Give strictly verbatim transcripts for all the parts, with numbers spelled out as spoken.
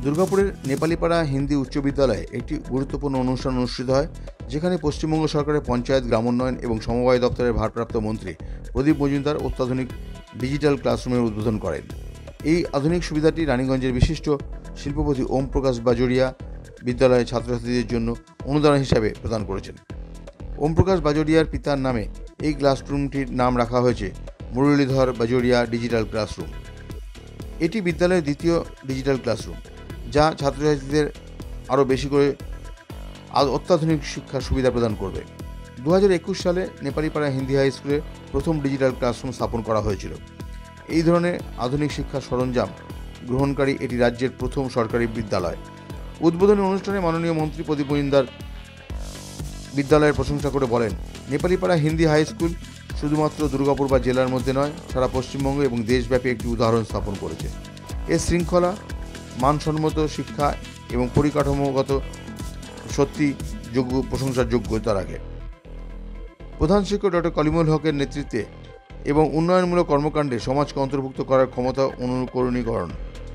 দুর্গাপুরের নেপালিপাড়া হিন্দি উচ্চ বিদ্যালয়ে একটি গুরুত্বপূর্ণ অনুষ্ঠান অনুষ্ঠিত হয়, যেখানে পশ্চিমবঙ্গ সরকারের পঞ্চায়েত, গ্রামোন্নয়ন এবং সমবায় দপ্তরের ভারপ্রাপ্ত মন্ত্রী প্রদীপ মজুমদার অত্যাধুনিক ডিজিটাল ক্লাসরুমের উদ্বোধন করেন। এই আধুনিক সুবিধাটি রানীগঞ্জের বিশিষ্ট শিল্পপতি ওম প্রকাশ বাজোরিয়া বিদ্যালয়ের ছাত্রছাত্রীদের জন্য অনুদান হিসাবে প্রদান করেছেন। ওম প্রকাশ বাজোরিয়ার পিতার নামে এই ক্লাসরুমটির নাম রাখা হয়েছে মুরলীধর বাজোরিয়া ডিজিটাল ক্লাসরুম। এটি বিদ্যালয়ের দ্বিতীয় ডিজিটাল ক্লাসরুম, যা ছাত্রছাত্রীদের আরও বেশি করে অত্যাধুনিক শিক্ষার সুবিধা প্রদান করবে। দু হাজার একুশ সালে নেপালিপাড়া হিন্দি হাই স্কুলে প্রথম ডিজিটাল ক্লাসরুম স্থাপন করা হয়েছিল। এই ধরনের আধুনিক শিক্ষার সরঞ্জাম গ্রহণকারী এটি রাজ্যের প্রথম সরকারি বিদ্যালয়। উদ্বোধনী অনুষ্ঠানে মাননীয় মন্ত্রী প্রদীপ মজুমদার বিদ্যালয়ের প্রশংসা করে বলেন, নেপালিপাড়া হিন্দি হাই স্কুল শুধুমাত্র দুর্গাপুর বা জেলার মধ্যে নয়, সারা পশ্চিমবঙ্গ এবং দেশব্যাপী একটি উদাহরণ স্থাপন করেছে। এর শৃঙ্খলা, মানসম্মত শিক্ষা এবং পরিকাঠামোগত সত্যি যোগ্য প্রশংসার যোগ্যতা রাখে। প্রধান শিক্ষক ডক্টর কলিমুল হকের নেতৃত্বে এবং উন্নয়নমূলক কর্মকাণ্ডে সমাজকে অন্তর্ভুক্ত করার ক্ষমতা অনুকরণীকরণ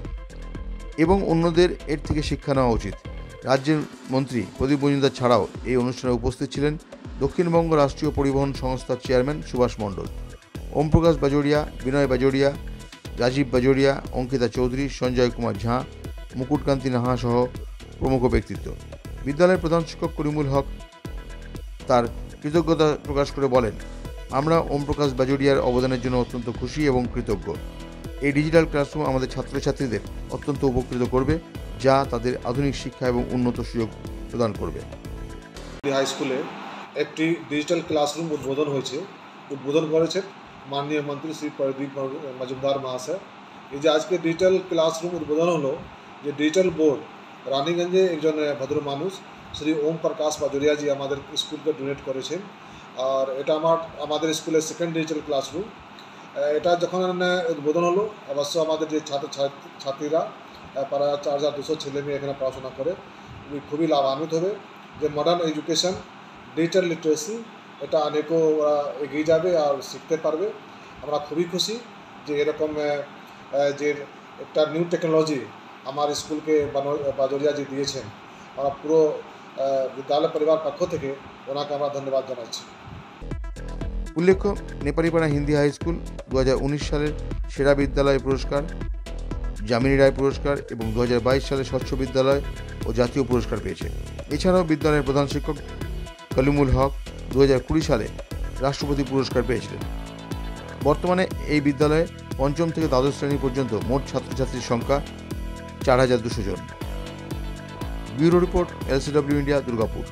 এবং অন্যদের এর থেকে শিক্ষা নেওয়া উচিত। রাজ্যের মন্ত্রী প্রদীপ মজুমদার ছাড়াও এই অনুষ্ঠানে উপস্থিত ছিলেন দক্ষিণবঙ্গ রাষ্ট্রীয় পরিবহন সংস্থার চেয়ারম্যান সুভাষ মণ্ডল, ওম প্রকাশ বাজোরিয়া, বিনয় বাজোরিয়া, রাজীব বাজোরিয়া, অঙ্কিতা চৌধুরী, সঞ্জয় কুমার ঝা, মুকুটকান্তি নাহা সহ প্রমুখ ব্যক্তিত্ব। বিদ্যালয়ের প্রধান শিক্ষক কলিমুল হক তার কৃতজ্ঞতা প্রকাশ করে বলেন, আমরা ওম প্রকাশ বাজোরিয়ার অবদানের জন্য অত্যন্ত খুশি এবং কৃতজ্ঞ। এই ডিজিটাল ক্লাসরুম আমাদের ছাত্রছাত্রীদের অত্যন্ত উপকৃত করবে, যা তাদের আধুনিক শিক্ষা এবং উন্নত সুযোগ প্রদান করবে। হাই স্কুলে একটি ডিজিটাল ক্লাসরুম উদ্বোধন হয়েছে উদ্বোধন করেছেন মাননীয় মন্ত্রী শ্রী প্রদীপ মজুমদার মহাশয়। এই যে আজকে ডিজিটাল ক্লাসরুম উদ্বোধন হলো, যে ডিজিটাল বোর্ড রানীগঞ্জে একজন ভদ্র মানুষ শ্রী ওম প্রকাশ বাজোরিয়াজি আমাদের স্কুলকে ডোনেট করেছেন। আর এটা আমার আমাদের স্কুলের সেকেন্ড ডিজিটাল ক্লাসরুম। এটা যখন উদ্বোধন হলো, অবশ্য আমাদের যে ছাত্র ছাত্রীরা প্রায় চার হাজার দুশো ছেলে মেয়ে এখানে পড়াশোনা করে খুবই লাভান্বিত হবে। যে মডার্ন এডুকেশন, ডিজিটাল লিটারেসি, এটা অনেকও ওরা এগিয়ে যাবে আর শিখতে পারবে। আমরা খুবই খুশি যে এরকম যে একটা নিউ টেকনোলজি আমার স্কুলকে বাজোরিয়াজি দিয়েছেন। আমরা পুরো বিদ্যালয় পরিবার পক্ষ থেকে ওনাকে আমরা ধন্যবাদ জানাচ্ছি। উল্লেখ্য, নেপালিপাড়া হিন্দি হাই স্কুল দু হাজার উনিশ সালের সেরা বিদ্যালয় পুরস্কার, যামিনী রায় পুরস্কার এবং দু হাজার বাইশ সালে স্বচ্ছ বিদ্যালয় ও জাতীয় পুরস্কার পেয়েছে। এছাড়াও বিদ্যালয়ের প্রধান শিক্ষক কলিমুল হক দু হাজার কুড়ি সালে রাষ্ট্রপতি পুরস্কার পেয়েছিলেন। বর্তমানে এই বিদ্যালয়ে পঞ্চম থেকে দ্বাদশ শ্রেণী পর্যন্ত মোট ছাত্রছাত্রীর সংখ্যা চার হাজার দুশো জন। Bureau report, LCW India, Durgapur.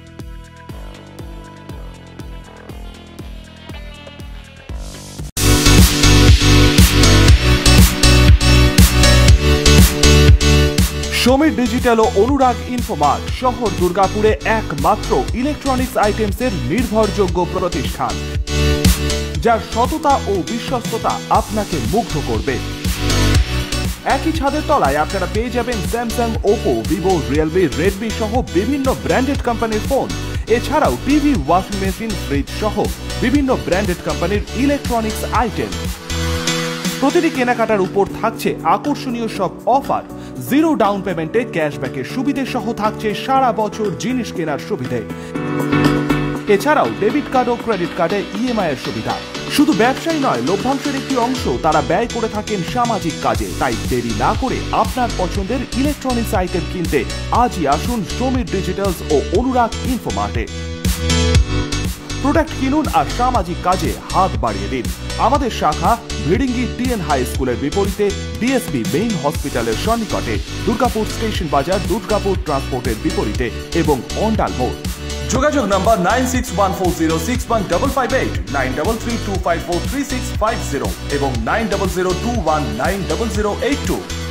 Samir Digital ও অনুরাগ ইনফোমার্ট শহর দুর্গাপুরে একমাত্র ইলেকট্রনিক্স আইটেমসের নির্ভরযোগ্য প্রতিষ্ঠান, যার সততা ও বিশ্বস্ততা আপনাকে মুগ্ধ করবে। একই ছাদের তলায় আপনারা পেয়ে যাবেন Samsung, Oppo, Vivo, Realme, Redmi সহ বিভিন্ন ব্র্যান্ডেড কোম্পানির ফোন। এছাড়াও টিভি, ওয়াশিং মেশিন, ফ্রিজ সহ বিভিন্ন ব্র্যান্ডেড কোম্পানির ইলেকট্রনিক্স আইটেম। প্রতিটি কেনাকাটার উপর থাকছে আকর্ষণীয় সব অফার। জিরো ডাউন পেমেন্টে ক্যাশব্যাকের সুবিধে সহ থাকছে সারা বছর জিনিস কেনার সুবিধে। এছাড়াও ডেবিট কার্ড ও ক্রেডিট কার্ডে ইএমআই এর সুবিধা। শুধু ব্যবসায়ী নয়, লভ্যাংশের একটি অংশ তারা ব্যয় করে থাকেন সামাজিক কাজে। তাই দেরি না করে আপনার পছন্দের ইলেকট্রনিক্স আইটেম কিনতে আজই আসুন সমীর ডিজিটালস ও অনুরাগ ইনফোমার্টে। প্রোডাক্ট কিনুন আর সামাজিক কাজে হাত বাড়িয়ে দিন। আমাদের শাখা ভিড়িঙ্গি টিএন হাই স্কুলের বিপরীতে ডিএসবি মেইন হসপিটালের সন্নিকটে, দুর্গাপুর স্টেশন বাজার, দুর্গাপুর ট্রান্সপোর্টের বিপরীতে এবং অন্ডাল মোড়। যোগাযোগ number nine six one four zero six one double five eight, nine double three two five four three six five zero এবং nine double zero two one nine double zero eight two.